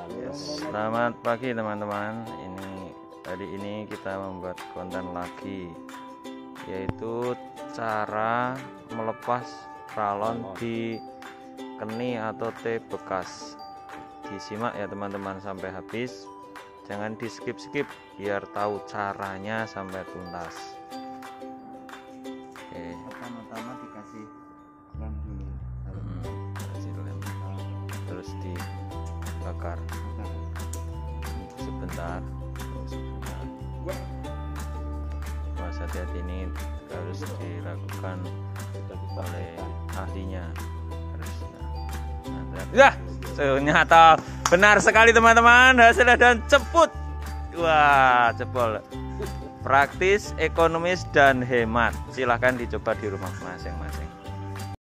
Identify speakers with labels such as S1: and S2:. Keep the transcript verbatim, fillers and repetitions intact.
S1: Yes, selamat pagi teman-teman. Ini tadi ini kita membuat konten lagi, yaitu cara melepas pralon di keni atau T bekas. Disimak ya teman-teman sampai habis, jangan di skip-skip biar tahu caranya sampai tuntas. Oke.
S2: Pertama-tama dikasih lem dulu,
S1: Hmm, kasih lem. Terus dibakar sebentar. sebentar. Mas hati-hati, ini harus dilakukan oleh ahlinya harusnya. Ya, ternyata benar sekali teman-teman, hasilnya dan ceput. Wah, jebol. Praktis, ekonomis dan hemat. Silahkan dicoba di rumah masing-masing.